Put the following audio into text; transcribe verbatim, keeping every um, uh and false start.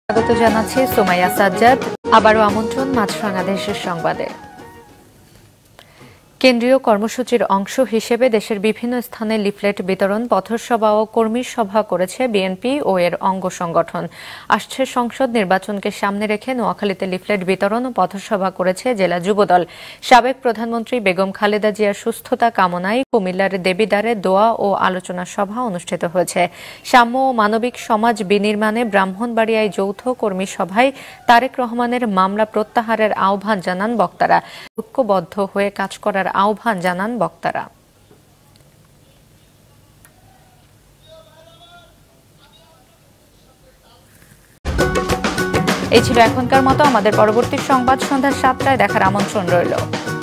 স্বাগত জানাচ্ছি সুমাইয়া সাজ্জাদ। আবারও আমন্ত্রণ মাছরাঙা দেশের সংবাদে। কেন্দ্রীয় কর্মসূচির অংশ হিসেবে দেশের বিভিন্ন স্থানে লিফলেট বিতরণ, পথসভা ও কর্মী সভা করেছে বিএনপি ও এর অঙ্গ সংগঠন। আসছে সংসদ নির্বাচনকে সামনে রেখে নোয়াখালীতে লিফলেট বিতরণ ও পথসভা করেছে জেলা যুবদল। সাবেক প্রধানমন্ত্রী বেগম খালেদা জিয়ার সুস্থতা কামনায় কুমিল্লার দেবিদ্বারে দোয়া ও আলোচনা সভা অনুষ্ঠিত হয়েছে। সাম্য ও মানবিক সমাজ বিনির্মাণে ব্রাহ্মণবাড়িয়ায় যৌথ কর্মী সভায় তারেক রহমানের মামলা প্রত্যাহারের আহ্বান জানান বক্তারা। ঐক্যবদ্ধ হয়ে কাজ করার আহ্বান জানান বক্তারা। এই ছিল এখনকার মতো। আমাদের পরবর্তী সংবাদ সন্ধ্যা সাতটায় দেখার আমন্ত্রণ রইল।